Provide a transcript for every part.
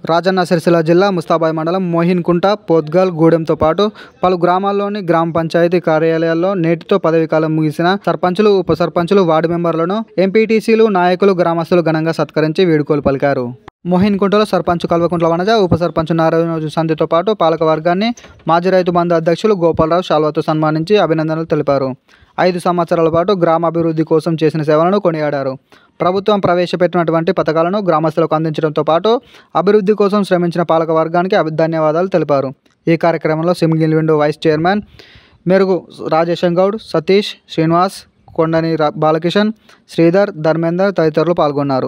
రాజన్న సిరిసిల్ల జిల్లా ముస్తాబాద్ మండలం మోహిన్కుంట, పోద్గల్, గూడెంతో పాటు పలు గ్రామాల్లోని గ్రామ పంచాయతీ కార్యాలయాల్లో నేటితో పదవీకాలం ముగిసిన సర్పంచులు, ఉప సర్పంచులు, వార్డు మెంబర్లను ఎంపీటీసీలు, నాయకులు, గ్రామస్తులు ఘనంగా సత్కరించి వీడ్కోలు పలికారు. మోహిన్కుంటలో సర్పంచ్ కల్వకుంట్ల వనజ, ఉప సర్పంచ్ నారాయణ సంధితో పాటు పాలక వర్గాన్ని మాజీ రైతు బంధు అధ్యక్షులు గోపాలరావు శాల్వాతో సన్మానించి అభినందనలు తెలిపారు. 5 సంవత్సరాల పాటు గ్రామాభివృద్ధి కోసం చేసిన సేవలను కొనియాడారు. ప్రభుత్వం ప్రవేశపెట్టినటువంటి పథకాలను గ్రామస్తులకు అందించడంతో పాటు అభివృద్ధి కోసం శ్రమించిన పాలక వర్గానికి ధన్యవాదాలు తెలిపారు. ఈ కార్యక్రమంలో సింగిల్ విండో వైస్ చైర్మన్ మెరుగు రాజేశం గౌడ్, సతీష్, శ్రీనివాస్, కొండని బాలకిషన్, శ్రీధర్, ధర్మేందర్ తదితరులు పాల్గొన్నారు.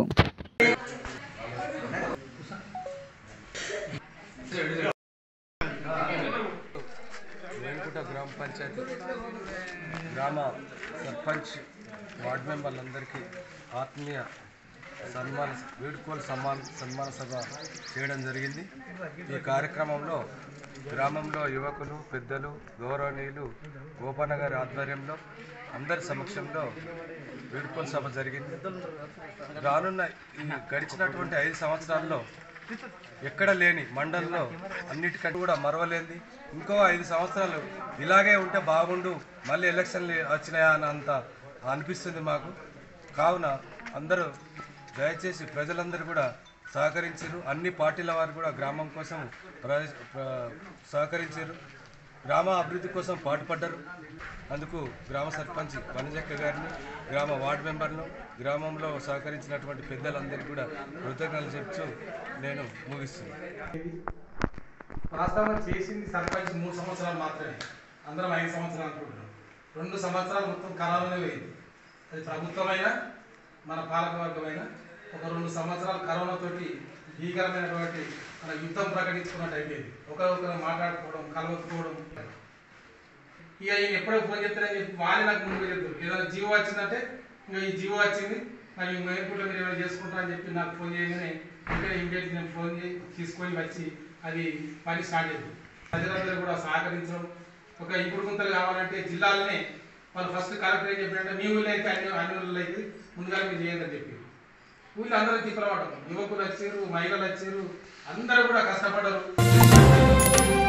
గ్రామ పంచాయతీ గ్రామ సర్పంచ్ వార్డు మెంబర్లందరికీ ఆత్మీయ వీడ్కోలు సన్మాన సభ చేయడం జరిగింది. ఈ కార్యక్రమంలో గ్రామంలో యువకులు, పెద్దలు, గౌరవనీయులు గోపన్న గారి ఆధ్వర్యంలో అందరి సమక్షంలో వీడ్కోలు సభ జరిగింది. రానున్న ఈ గడిచినటువంటి 5 సంవత్సరాల్లో ఎక్కడ లేని మండలంలో అన్నిటికంటే కూడా మరవలేంది. ఇంకో 5 సంవత్సరాలు ఇలాగే ఉంటే బాగుండు, మళ్ళీ ఎలక్షన్లు వచ్చినాయా అని అంత అనిపిస్తుంది మాకు. కావున అందరూ దయచేసి ప్రజలందరూ కూడా సహకరించారు. అన్ని పార్టీల వారు కూడా గ్రామం కోసం సహకరించారు, గ్రామ అభివృద్ధి కోసం పాటుపడ్డారు. అందుకు గ్రామ సర్పంచ్ వనజక్క గారిని, గ్రామ వార్డు మెంబర్ను, గ్రామంలో సహకరించినటువంటి పెద్దలందరికీ కూడా కృతజ్ఞతలు చెప్తూ నేను ముగిస్తున్నాను. వాస్తవంగా చేసింది సర్పంచ్ 3 సంవత్సరాలు మాత్రమే, అందరం 5 సంవత్సరాలు అనుకుంటున్నాం. 2 సంవత్సరాలు మొత్తం కరోనానే పోయింది. అది ప్రభుత్వమైనా మన పాలకవర్గమైన ఒక 2 సంవత్సరాలు కరోనాతోటి భీకరమైనటువంటి మన యుద్ధం ప్రకటించుకున్నట్టు అయిపోయింది. ఒకరొకరు మాట్లాడుకోవడం, కలవకపోవడం. ఇక ఈయన ఎప్పుడో ఫోన్ చెప్తారని చెప్పి వాళ్ళే నాకు ముందుగా చెప్తారు. ఏదైనా జీవో వచ్చిందంటే ఇంకా ఈ జీవో వచ్చింది, మరి మేపుట్లో మీరు ఏమైనా చేసుకుంటారని చెప్పి నాకు ఫోన్ చేయగానే ఇమీడియట్ నేను ఫోన్ తీసుకొని వచ్చి అది పని స్టార్ట్ అయింది. ప్రజలందరూ కూడా సహకరించడం. ఒక ఇంకుడు గుంతలు కావాలంటే జిల్లాలనే వాళ్ళు ఫస్ట్ కలెక్టర్ ఏం చెప్పారంటే మీ ఊళ్ళో అయితే అన్ని ఊళ్ళో అయితే ముందుగా మీరు చేయండి చెప్పి ఊళ్ళో అందరూ తిప్పలపడడం. యువకులు వచ్చారు, మహిళలు వచ్చారు, అందరూ కూడా కష్టపడ్డారు.